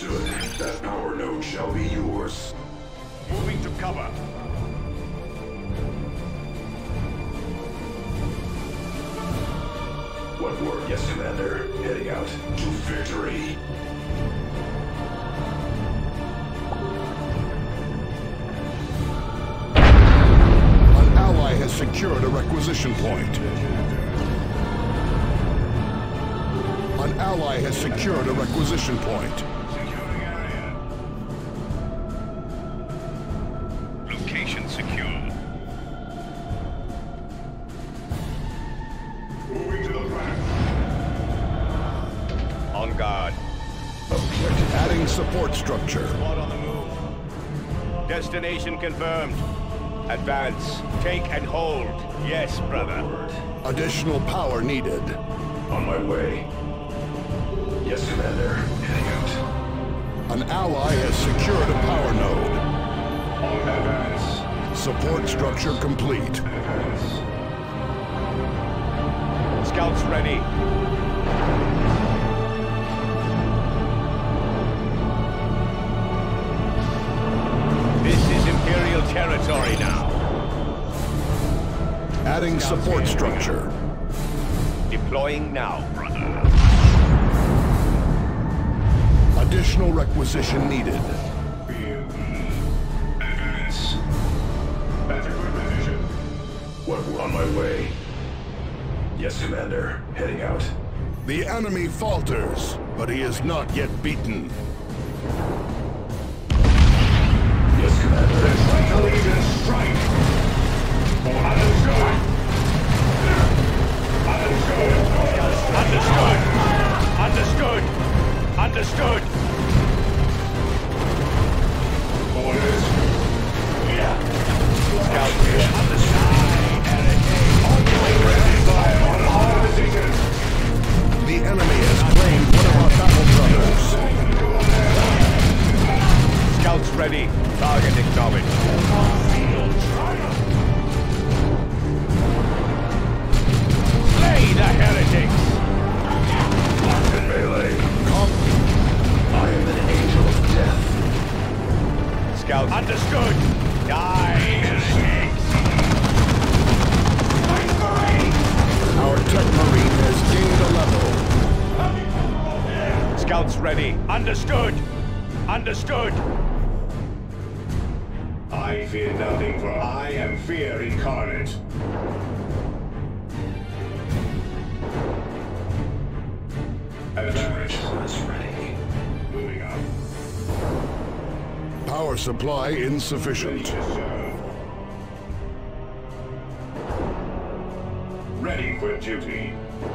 Understood. That power node shall be yours. Moving to cover. What word? Yes, Commander. Heading out to victory. An ally has secured a requisition point. An ally has secured a requisition point. Securing area. Location secure. Moving to the front. On guard. Adding support structure. Squad on the move. Destination confirmed. Advance. Take and hold. Yes, brother. Additional power needed. On my way. Yes, Commander. Heading out. An ally has secured a power node. On advance. Support structure complete. Advance. Scouts ready. This is Imperial territory now. Adding support structure. Deploying now, brother. Additional requisition needed. Advance. That's a good position. What? On my way. Yes, Commander. Heading out. The enemy falters, but he is not yet beaten. Yes, Commander. Legion strike. Understood. Understood. Understood. Orders. Yeah. Scout here. Understood. On all positions. The enemy has claimed one of our battle brothers. Scouts ready. Target acknowledged. Slay the heretics! Melee. I am an angel of death. Scout. Understood! Die, heretics! Our tech marine has gained a level. Scouts ready. Understood! Understood! I fear nothing, for I am fear incarnate. Is ready. Moving up. Power supply insufficient. Ready for duty.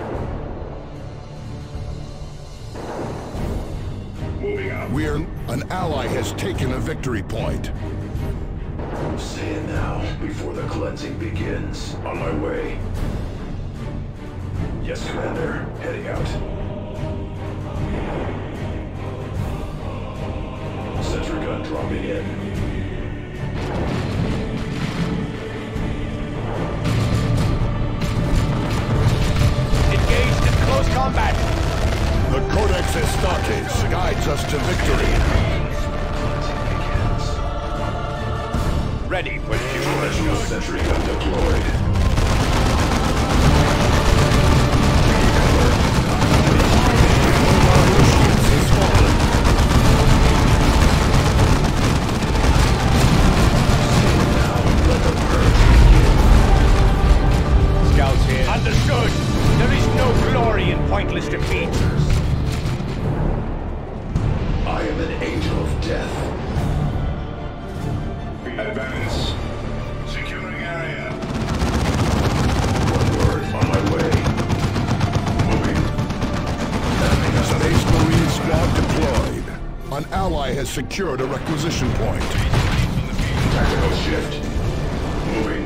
Moving up. An ally has taken a victory point. Say it now, before the cleansing begins. On my way. Yes, Commander. Heading out. Sentry gun dropping in. Engaged in close combat. The Codex Astartes guides us to victory. Ready for Professional duty. sentry gun deployed. Scouts here. Understood. There is no glory in pointless defeat. I am an angel of death. Advance. Securing area. One word. On my way. Moving. Space Marine squad deployed. An ally has secured a requisition point. Tactical shift. Moving.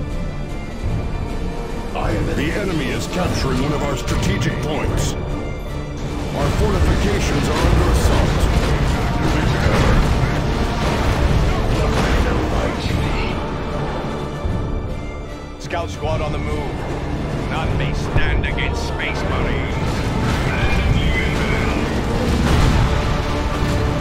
I am an The enemy is capturing one of our strategic points. Our fortifications are under assault. Scout squad on the move. None may stand against Space Marines.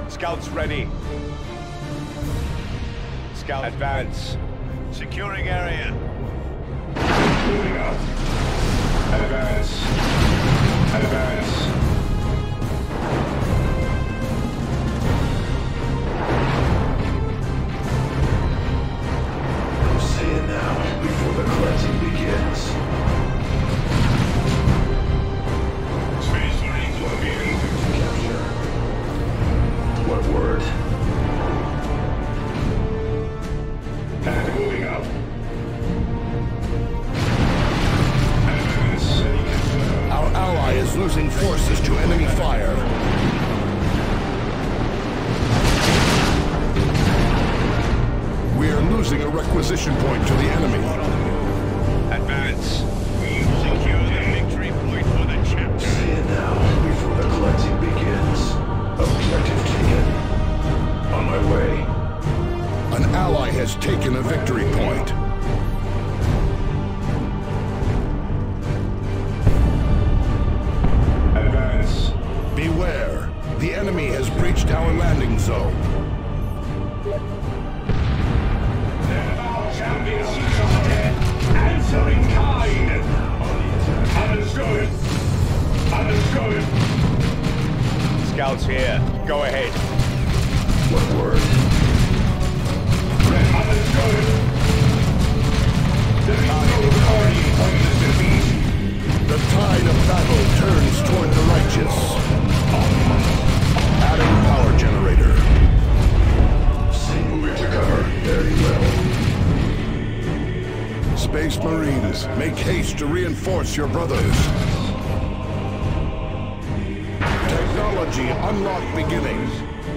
Scouts ready. Scout advance. Securing area. Moving out. Advance. Advance. Say it now, before the cleansing begins. Space Marines will be able to capture. What word? And moving out. Our ally is losing forces to enemy fire. We are losing a requisition point to the enemy. Advance. We secure the victory point for the chapter. Say it now, before the cleansing begins. Objective taken. On my way. An ally has taken a victory point. Advance. Beware, the enemy has breached our landing zone. Champions are dead. Answer in kind. Understood. Understood. Scouts here. Go ahead. What word? Understood. There is no authority on this defeat. The tide of battle turns toward the righteous. Adding power generator. Move it to cover. Very well. Space Marines, make haste to reinforce your brothers. Technology unlock beginning.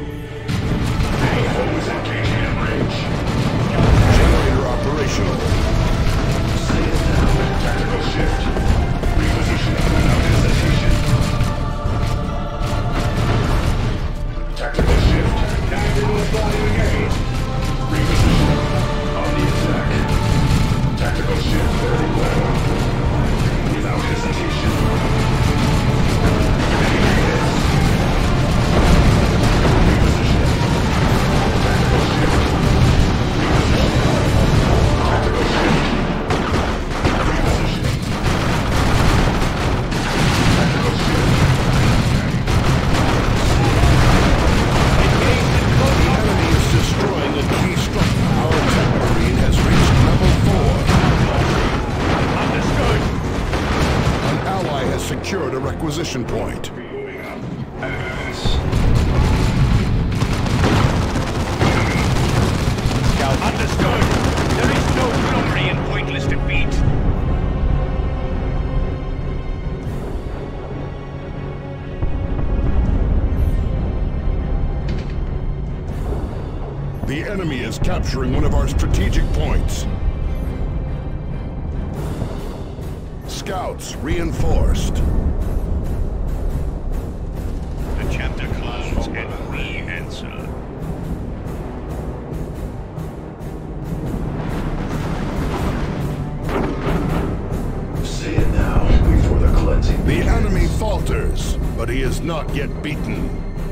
Always engaging in range. Generator operational. Say it now. Tactical shift. Repositioning without hesitation. Tactical shift. Tactical flying engage. Repositioning. On the attack. Tactical shift very well. Without hesitation. Repositioning. Tactical shift. Repositioning. Tactical shift. Repositioning. Tactical shift. The enemy is destroying a key structure. Our tech marine has reached level 4. Understood. An ally has secured a requisition point. Moving up. Advance. Scout understood. There is no glory in pointless defeat. The enemy is capturing one of our strategic points. Scouts reinforced. The chapter closes and we answer. Say it now, before the cleansing The begins. enemy falters, but he is not yet beaten.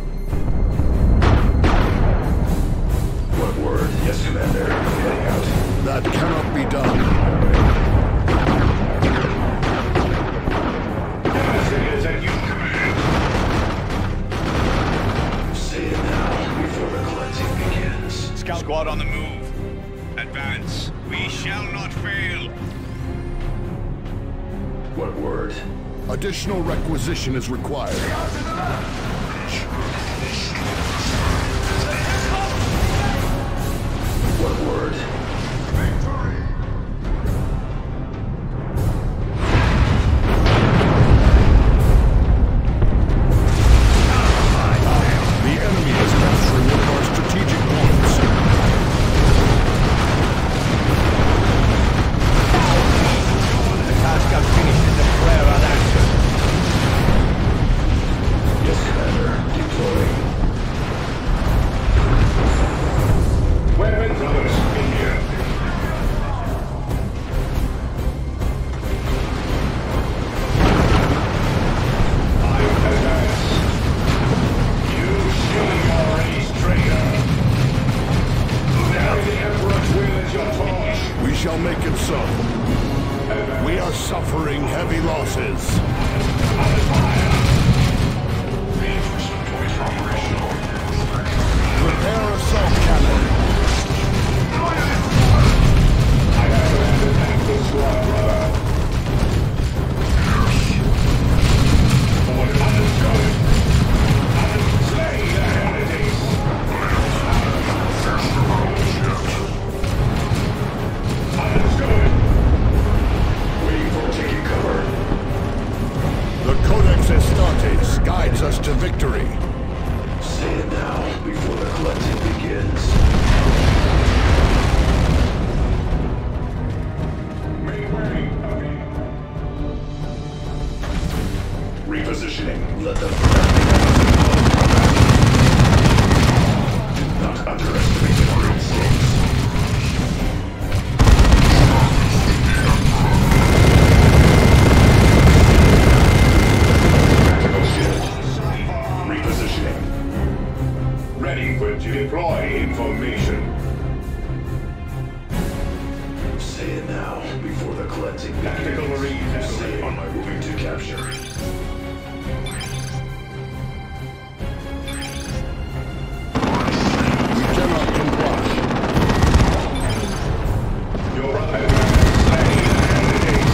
What word? Yes, Commander. Heading out. That cannot be done. As at you command. Say it now, before the cleansing begins. Scout squad on the move. Advance. We shall not fail. What word? Additional requisition is required. What word? The enemy is capturing one of our strategic points. The task I've finished is a prayer unanswered. Yes, Commander. so. We are suffering heavy losses. Prepare assault cannon. The Codex Astartes guides us to victory. Say it now, before the collecting begins. Make way, repositioning. Let them not underestimate the great stakes. Tactical shift. Repositioning. Ready for to deploy information. Say it now, before the collecting begins. Tactical marine. Say it on my moving to capture. We cannot comply. You're right. Slay the candidates.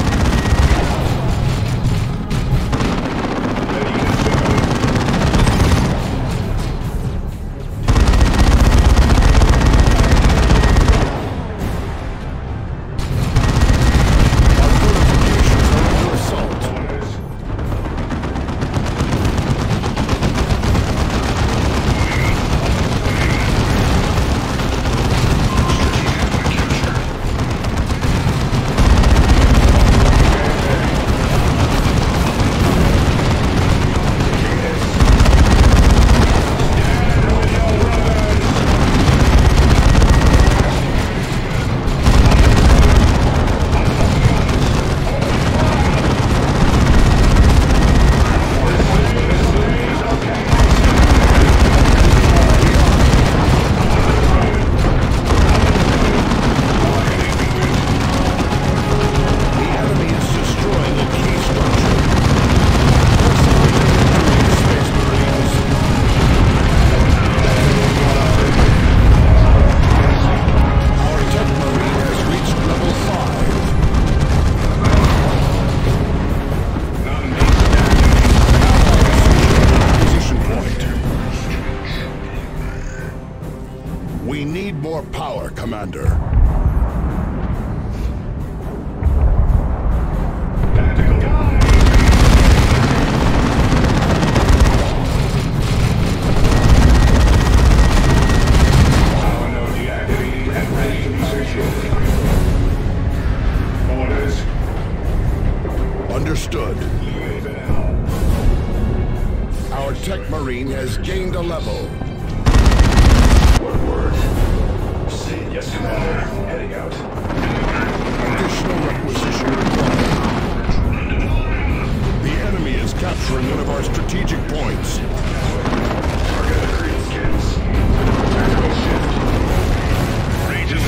Ready to serve. Our fortifications are under assault. Orders. The enemy is destroying a key structure. Space Marines. Our Tech Marine has reached level 5. Position point. We need more power, Commander. Tactical guide. Power node deactivated and ready to be secured. Orders. Understood. Leave it now. Our Tech Marine has gained a level. What word? Say it. Yes, Commander. Heading out. Additional requisition required. The enemy is capturing one of our strategic points. Target the green skins. Tactical shift. Region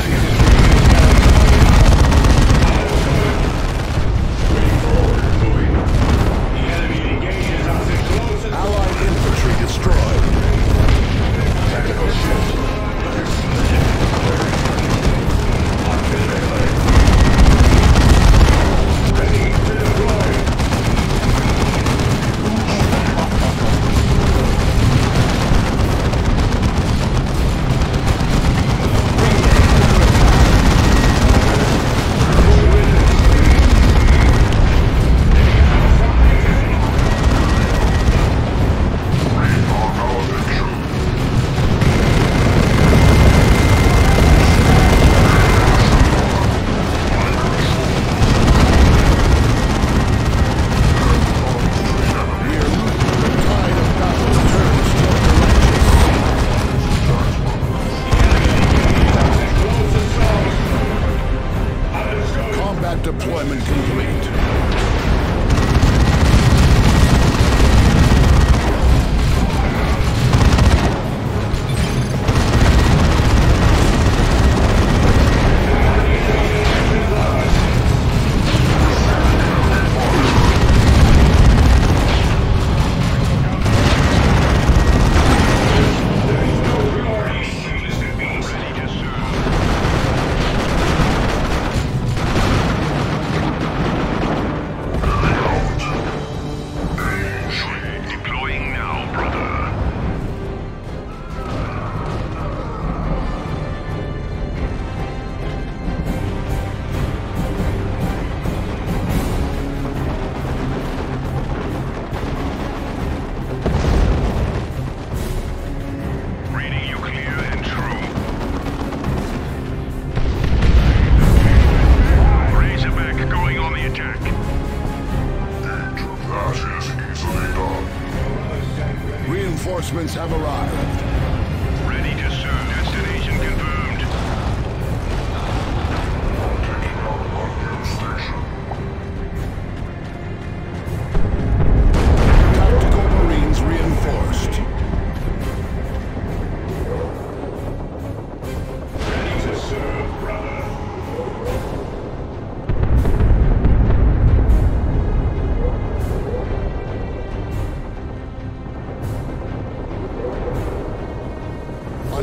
waiting for order. Moving. The enemy engages us in close and Allied infantry destroyed. tactical shift. Arctic melee. Ready to deploy.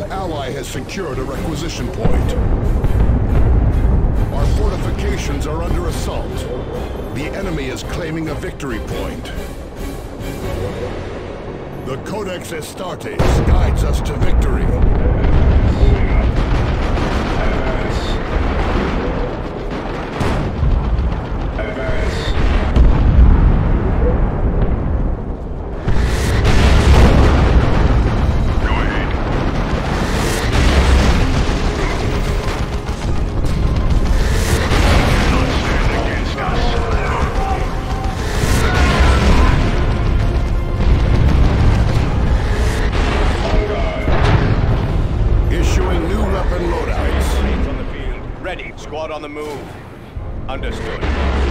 An ally has secured a requisition point. Our fortifications are under assault. The enemy is claiming a victory point. The Codex Astartes guides us to victory. Ready. Squad on the move. Understood.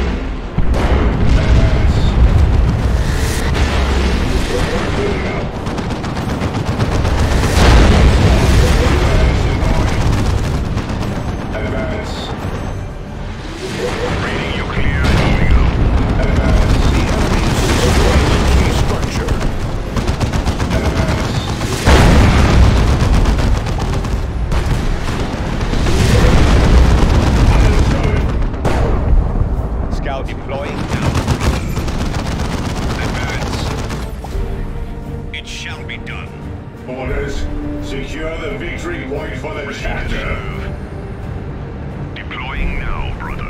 Advance. Reading you clear. Moving out. Advance. The enemy is destroying the key structure. Advance. Scout deploying now. Advance. It shall be done. Orders. Secure the victory point for the chapter. Deploying now, brother.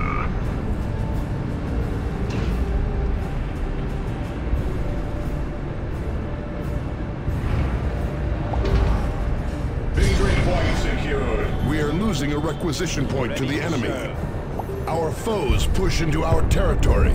Victory point secured. We are losing a requisition point to the enemy. Our foes push into our territory.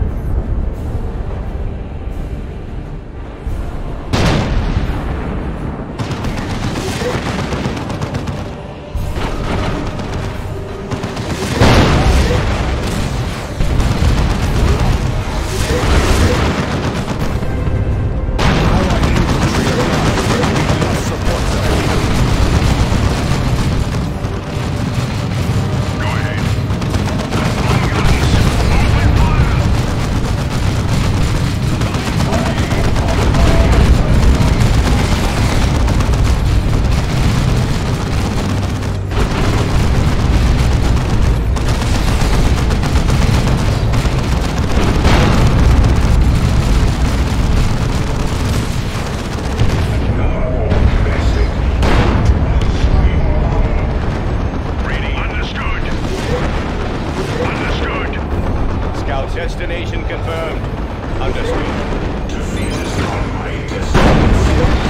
Destination confirmed. Understood. Defeat is not my destination.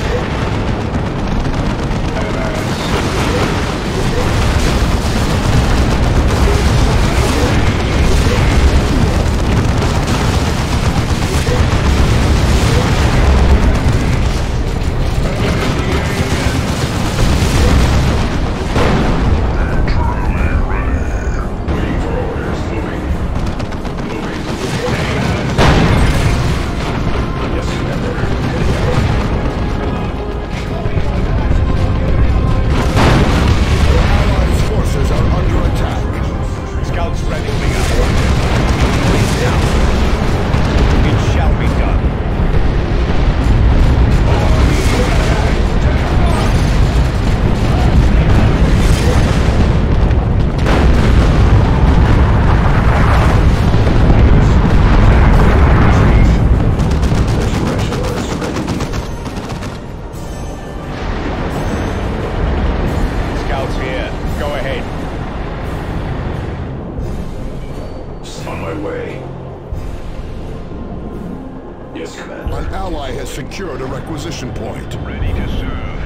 An ally has secured a requisition point. Ready to serve.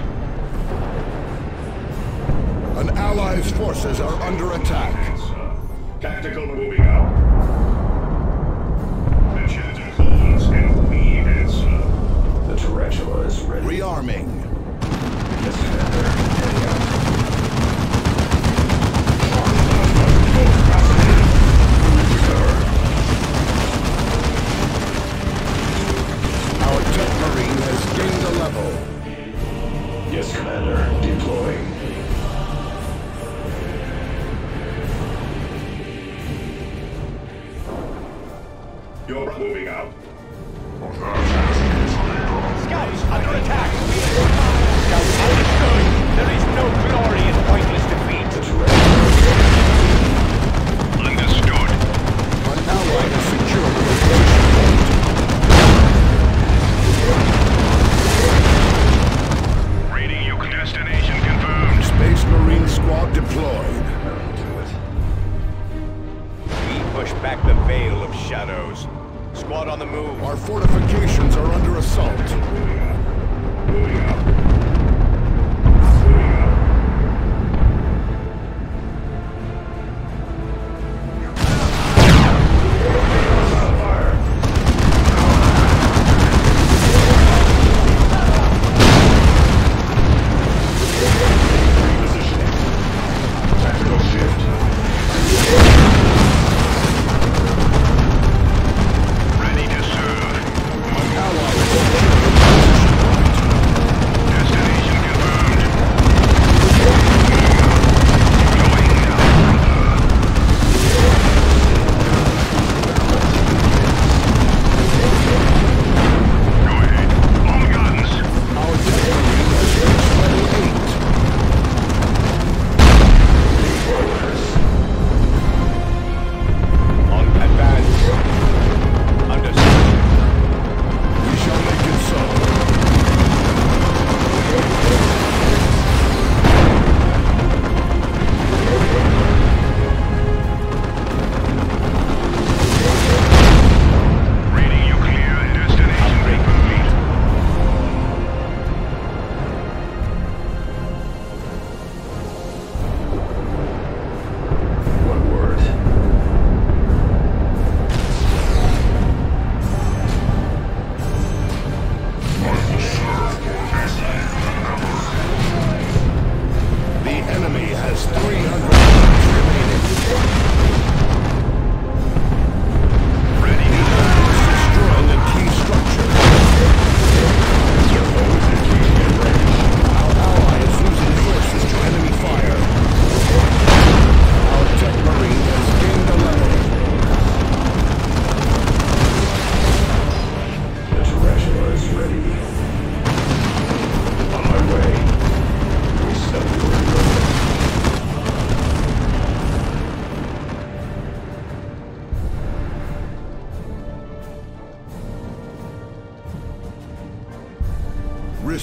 An ally's forces are under attack. Tactical moving out. The shelter holds and we answer. The tarantula is ready. Rearming. Yes, Commander. Heading out. Our jet marine has gained a level. Yes, Commander. Deploying. You're moving out. Scouts under attack. Scouts understood.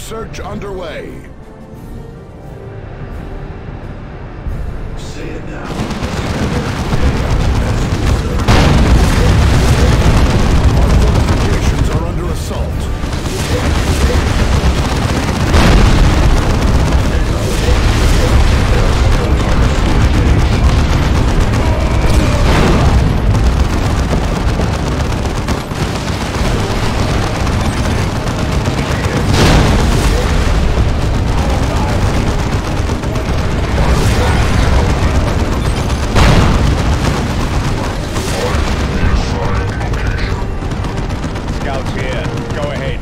search underway. Say it now. Our fortifications are under assault. Scouts here. Go ahead.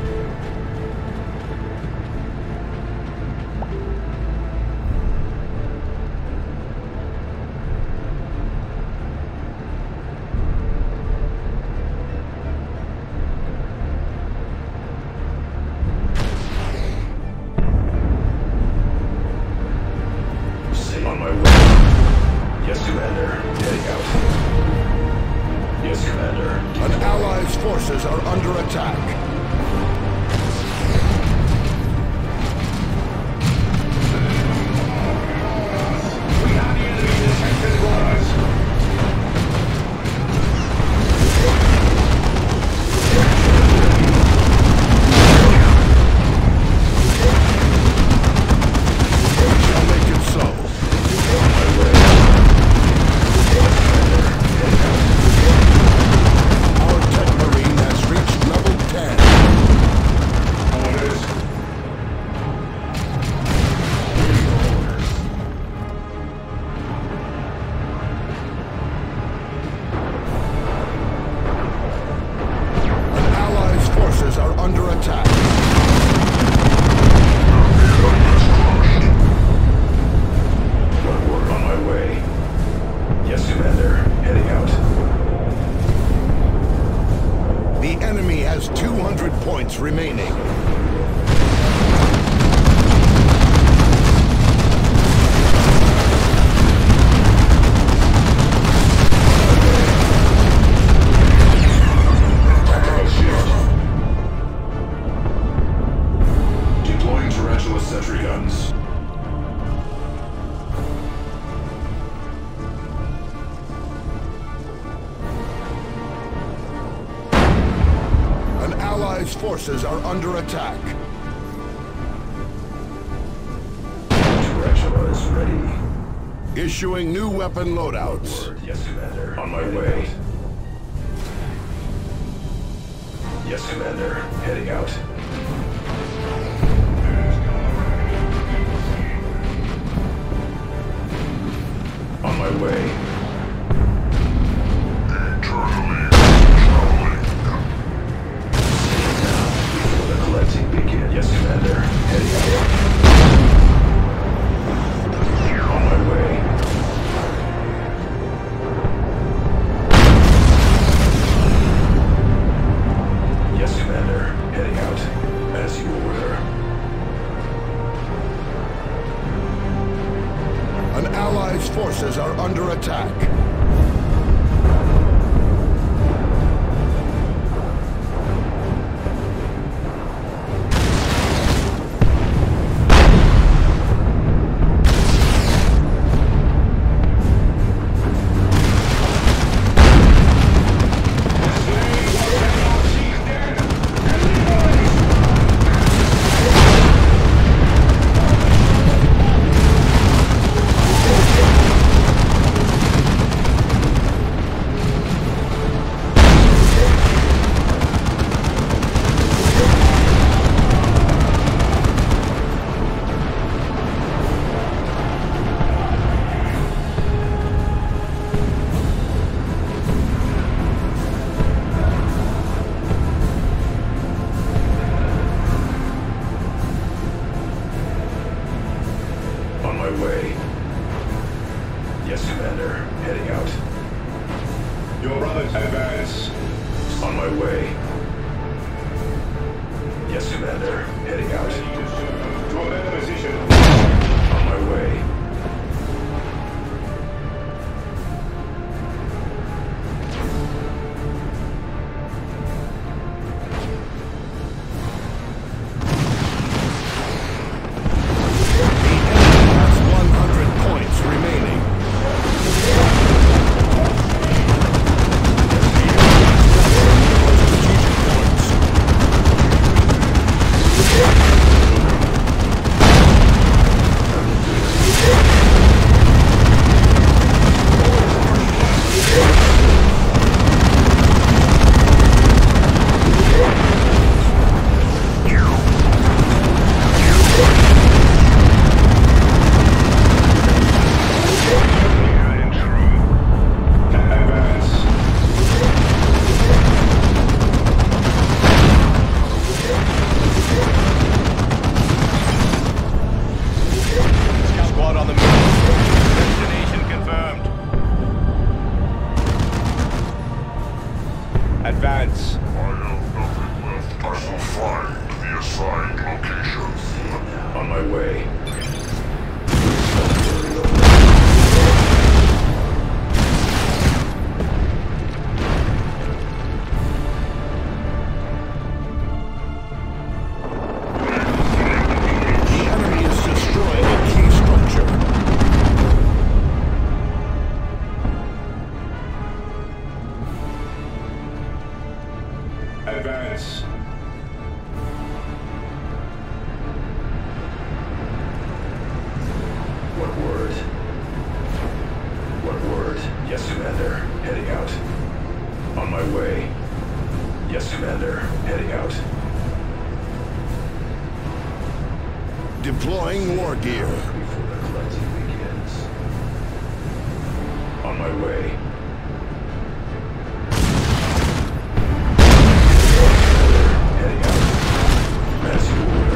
Say on my way. Yes, Commander. Heading out. Yes, Commander. An ally's forces are under attack. We have the enemy detected on us. Shall make it so. On my way. Our tech marine has reached level 10. Orders. An ally's forces are under attack. One word on my way. Yes, Commander. Heading out. The enemy has 200 points remaining. Tactical shift. Deploying tarantula sentry guns. An ally's forces are under attack. Tarantula is ready. Issuing new weapon loadouts. Yes, Commander. On my way. Yes, Commander. Heading out. On my way. Before the collecting begins. Yes, Commander. Heading out. On my way. Yes, Commander. Heading out. As you order. An ally's forces are under attack. Advance. On my way. Yes, Commander. Heading out. To a better position. On my way. Deploying war gear. Before the cleansing begins. On my way. Heading out. As you ordered.